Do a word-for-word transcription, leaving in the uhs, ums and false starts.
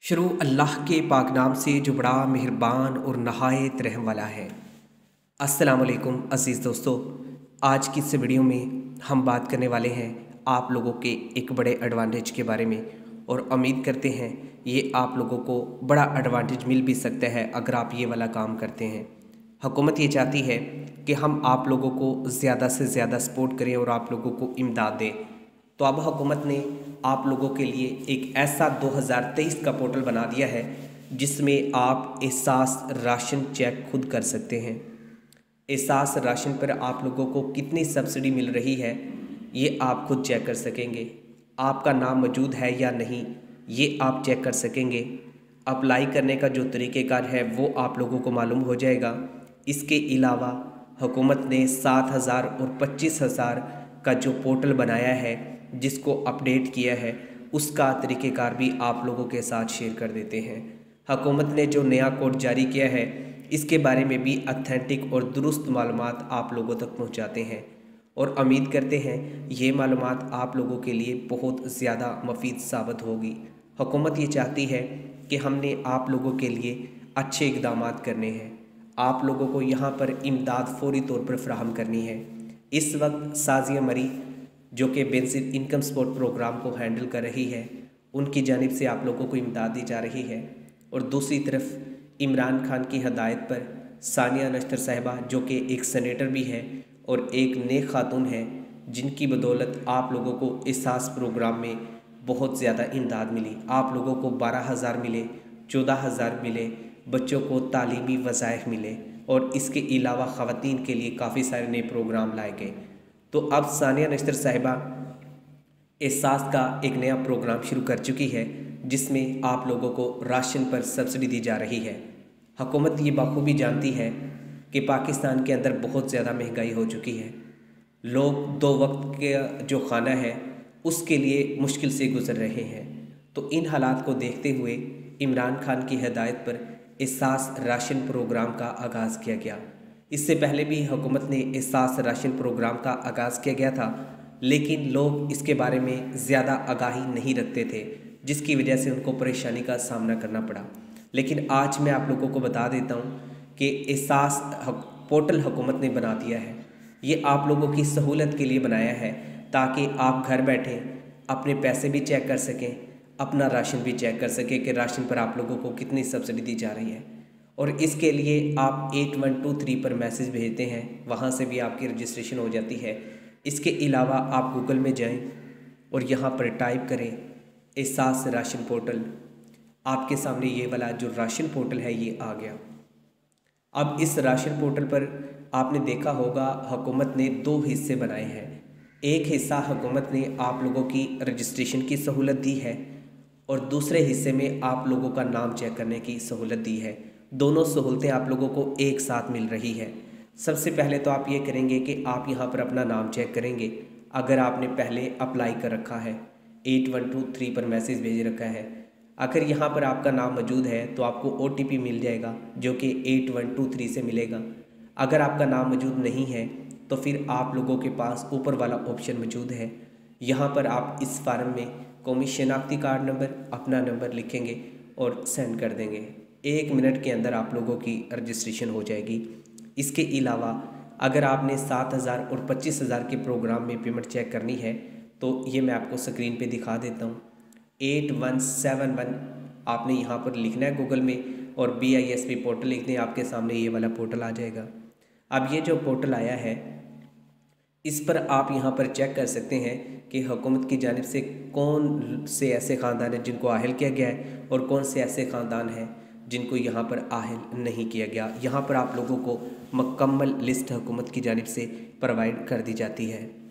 शुरू अल्लाह के पाक नाम से जो बड़ा मेहरबान और नहायत रहम वाला है। अस्सलाम वालेकुम अज़ीज़ दोस्तों, आज की इस वीडियो में हम बात करने वाले हैं आप लोगों के एक बड़े एडवांटेज के बारे में और उम्मीद करते हैं ये आप लोगों को बड़ा एडवांटेज मिल भी सकता है अगर आप ये वाला काम करते हैं। हुकूमत ये चाहती है कि हम आप लोगों को ज़्यादा से ज़्यादा सपोर्ट करें और आप लोगों को इमदाद दें। तो अब हुकूमत ने आप लोगों के लिए एक ऐसा दो हज़ार तेईस का पोर्टल बना दिया है जिसमें आप एहसास राशन चेक खुद कर सकते हैं। एहसास राशन पर आप लोगों को कितनी सब्सिडी मिल रही है ये आप खुद चेक कर सकेंगे। आपका नाम मौजूद है या नहीं ये आप चेक कर सकेंगे। अप्लाई करने का जो तरीक़ेकार है वो आप लोगों को मालूम हो जाएगा। इसके अलावा हुकूमत ने सात हज़ार और पच्चीस हज़ार का जो पोर्टल बनाया है जिसको अपडेट किया है उसका तरीक़ेकार भी आप लोगों के साथ शेयर कर देते हैं। हुकूमत ने जो नया कोड जारी किया है इसके बारे में भी ऑथेंटिक और दुरुस्त मालूमात आप लोगों तक पहुंचाते हैं और उम्मीद करते हैं ये मालूमात आप लोगों के लिए बहुत ज़्यादा मुफीद साबित होगी। हुकूमत ये चाहती है कि हमने आप लोगों के लिए अच्छे इक़दाम करने हैं, आप लोगों को यहाँ पर इमदाद फौरी तौर पर फराहम करनी है। इस वक्त साजिया मरी जो कि बेसिक इनकम सपोर्ट प्रोग्राम को हैंडल कर रही है उनकी जानिब से आप लोगों को इमदाद दी जा रही है और दूसरी तरफ इमरान खान की हदायत पर सानिया नश्तर साहिबा जो कि एक सेनेटर भी है और एक नेक खातून है जिनकी बदौलत आप लोगों को एहसास प्रोग्राम में बहुत ज़्यादा इमदाद मिली। आप लोगों को बारह हज़ार मिले, चौदह हज़ार मिले, बच्चों को तालीमी वज़ाइफ मिले और इसके अलावा ख़वातीन के लिए काफ़ी सारे नए प्रोग्राम लाए गए। तो अब सानिया नश्तर साहिबा एहसास का एक नया प्रोग्राम शुरू कर चुकी है जिसमें आप लोगों को राशन पर सब्सिडी दी जा रही है। हुकूमत ये बखूबी जानती है कि पाकिस्तान के अंदर बहुत ज़्यादा महंगाई हो चुकी है। लोग दो वक्त का जो खाना है उसके लिए मुश्किल से गुजर रहे हैं। तो इन हालात को देखते हुए इमरान खान की हिदायत पर एहसास राशन प्रोग्राम का आगाज़ किया गया। इससे पहले भी हुकूमत ने एहसास राशन प्रोग्राम का आगाज़ किया गया था लेकिन लोग इसके बारे में ज़्यादा आगाही नहीं रखते थे जिसकी वजह से उनको परेशानी का सामना करना पड़ा। लेकिन आज मैं आप लोगों को बता देता हूँ कि एहसास पोर्टल हुकूमत ने बना दिया है। ये आप लोगों की सहूलत के लिए बनाया है ताकि आप घर बैठे अपने पैसे भी चेक कर सकें, अपना राशन भी चेक कर सकें कि राशन पर आप लोगों को कितनी सब्सिडी दी जा रही है। और इसके लिए आप एट वन टू थ्री पर मैसेज भेजते हैं, वहाँ से भी आपकी रजिस्ट्रेशन हो जाती है। इसके अलावा आप गूगल में जाएं और यहाँ पर टाइप करें एहसास राशन पोर्टल। आपके सामने ये वाला जो राशन पोर्टल है ये आ गया। अब इस राशन पोर्टल पर आपने देखा होगा हुकूमत ने दो हिस्से बनाए हैं। एक हिस्सा हुकूमत ने आप लोगों की रजिस्ट्रेशन की सहूलत दी है और दूसरे हिस्से में आप लोगों का नाम चेक करने की सहूलत दी है। दोनों सहूलतें आप लोगों को एक साथ मिल रही है। सबसे पहले तो आप ये करेंगे कि आप यहाँ पर अपना नाम चेक करेंगे। अगर आपने पहले अप्लाई कर रखा है, एट वन टू थ्री पर मैसेज भेज रखा है, अगर यहाँ पर आपका नाम मौजूद है तो आपको ओ टी पी मिल जाएगा जो कि एट वन टू थ्री से मिलेगा। अगर आपका नाम मौजूद नहीं है तो फिर आप लोगों के पास ऊपर वाला ऑप्शन मौजूद है। यहाँ पर आप इस फार्म में कौमी शनाख्ती कार्ड नंबर, अपना नंबर लिखेंगे और सेंड कर देंगे। एक मिनट के अंदर आप लोगों की रजिस्ट्रेशन हो जाएगी। इसके अलावा अगर आपने सात हज़ार और पच्चीस हज़ार के प्रोग्राम में पेमेंट चेक करनी है तो ये मैं आपको स्क्रीन पे दिखा देता हूँ। एट वन सेवन वन आपने यहाँ पर लिखना है गूगल में और B I S P portal लिखते हैं, आपके सामने ये वाला पोर्टल आ जाएगा। अब ये जो पोर्टल आया है इस पर आप यहाँ पर चेक कर सकते हैं कि हुकूमत की जानिब से कौन से ऐसे ख़ानदान हैं जिनको आहल किया गया है और कौन से ऐसे ख़ानदान हैं जिनको यहाँ पर आहल नहीं किया गया। यहाँ पर आप लोगों को मुकम्मल लिस्ट हुकूमत की जानिब से प्रोवाइड कर दी जाती है।